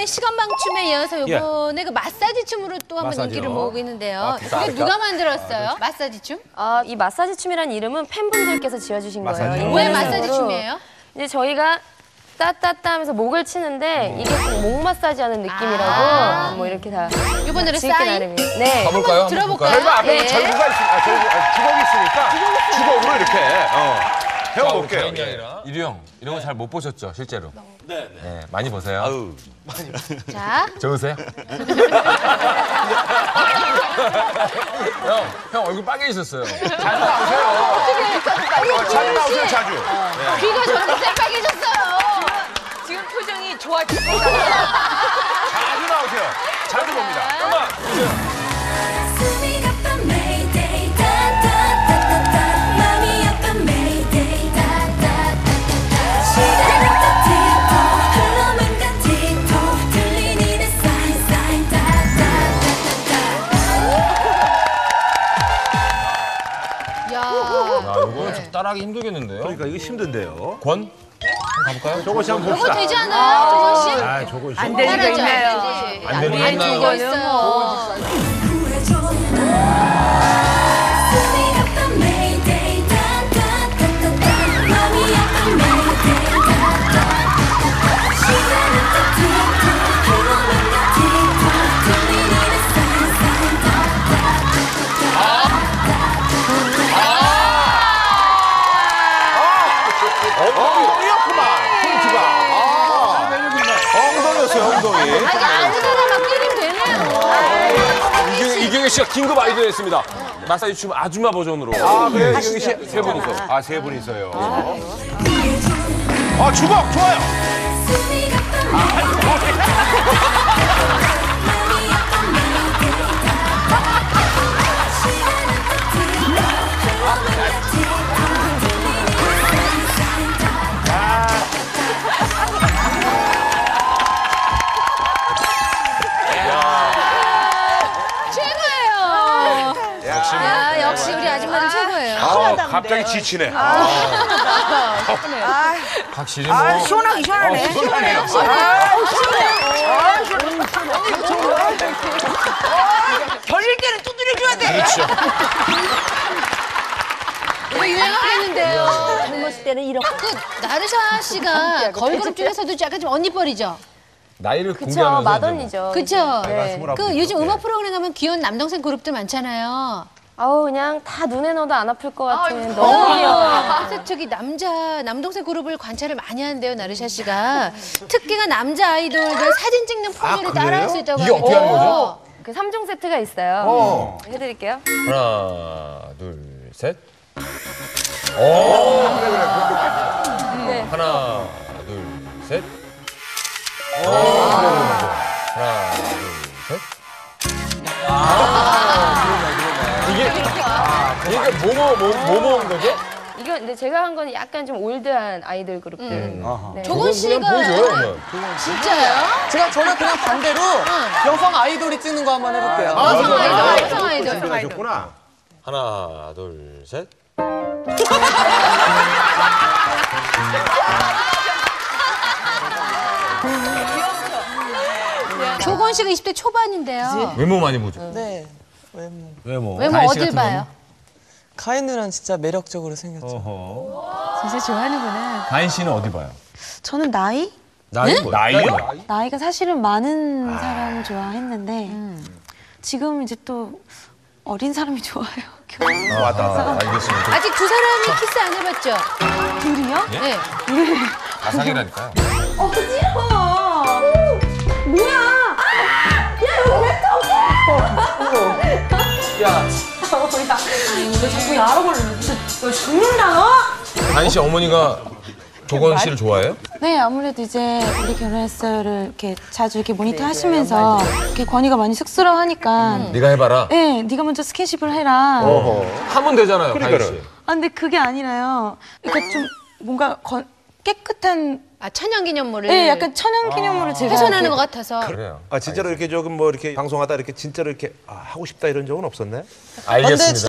시간방춤에 이어서 이번에 그 마사지 춤으로 또 한번 인기를 모으고 있는데요. 이게 누가 만들었어요? 마사지 춤? 이 마사지 춤이라는 이름은 팬분들께서 지어주신 거예요. 왜 마사지 춤이에요? 이제 저희가 따따따 하면서 목을 치는데 이게 목 마사지 하는 느낌이라고 뭐 이렇게 다 이번 노래 사인? 네. 가볼까요? 들어볼까요? 저희가 앞에 네. 절구가 있으니까 주걱이 있으니까 주걱으로 이렇게 해볼게요. 이리 형, 이런 거 잘 못 보셨죠, 실제로? 네. 많이 보세요. 아유. 자. 좋으세요? 형 얼굴 빨개지셨어요. 자주 나오세요. 자주 나오세요, 자주. 귀가 저렇게 빨개졌어요. 지금 표정이 좋아졌어요. 자주 나오세요. 자주 봅니다. 음악 주세요. 이거 따라하기 힘들겠는데요? 그러니까 이거 힘든데요. 권? 가볼까요? 조건 씨 한번 봅시다. 그거 되지 않아요, 조건 씨? 아, 조건 씨. 안 되는 거 있네요. 안 되는 거 안 있나요? 되고 있어요. 엉덩이였구만, 포인트가. 엉덩이였어요, 엉덩이. 이게 아무 데나 막 때리면 되네요. 이경희 씨가 긴급 아이디어였습니다. 마사지 춤 아줌마 버전으로. 아, 그래, 이경희 씨. 세 분이서. 아, 세 분이서요. 아, 주걱 좋아요. 최고예요. 역시 우리 아줌마는 최고예요. 갑자기 지치네. 확실히 뭐. 시원하기 시원하네. 시원하네요. 결릴 때는 두드려줘야 돼. 그렇죠. 이거 유행하겠는데요. 젊었을 때는 이렇게. 그 나르샤 씨가 걸그룹 중에서도 약간 좀 언니뻘이죠? 나이를 그쵸, 공개하면서 madonn이죠. 그쵸? 네. 그 요즘 음악 프로그램 가면 귀여운 남동생 그룹들 많잖아요. 아우 그냥 다 눈에 넣어도 안 아플 것 같은 너무 귀여워요. 그래서 저기 남동생 그룹을 관찰을 많이 하는데요, 나르샤 씨가. 특기가 남자 아이돌들 사진 찍는 포즈를 따라할 수 있다고 이게 어떻게 하는 거죠? 그 3종 세트가 있어요. 해드릴게요. 하나, 둘, 셋. 오. 네. 하나, 둘, 셋. 하나, 둘, 셋. 이게 뭐 먹은 거죠? 이거 근데 제가 한 건 약간 좀 올드한 아이돌 그룹들. 네. 조건 씨가 보여줘요, 그러면. 진짜요? 저는 그냥 반대로 여성 아이돌이 찍는 거 한번 해볼게요. 여성 아이돌. 준비하셨구나. 하나, 둘, 셋. 조건 씨가 20대 초반인데요. 외모 많이 보죠? 네. 외모. 외모 가인 씨 어딜 같은 봐요? 카이누는 진짜 매력적으로 생겼죠. 진짜 좋아하는구나. 가인 씨는 어디 봐요? 저는 나이? 나이 뭐? 나이가 사실은 많은 사람을 좋아했는데 지금 이제 또 어린 사람이 좋아요. 왔다. 알겠습니다. 아직 두 사람이 키스 안 해봤죠? 둘이요? 네. 가상이라니까요. 가인 씨 어머니가 조건 씨를 좋아해요? 네, 아무래도 이제 우리 결혼했어요를 이렇게 자주 이렇게 모니터 하시면서 이렇게 권위가 많이 쑥스러워하니까 네가 해봐라. 네, 네가 먼저 스킨십을 해라. 하면 되잖아요, 가인 씨. 아, 근데 그게 아니라요. 그러니까 좀 뭔가 깨끗한 천연기념물을 네, 약간 천연기념물을 제가 훼손하는 이렇게 것 같아서. 그래요. 아, 진짜로 이렇게 조금 뭐 이렇게 방송하다 이렇게 진짜로 이렇게 하고 싶다 이런 적은 없었나요? 알겠습니다.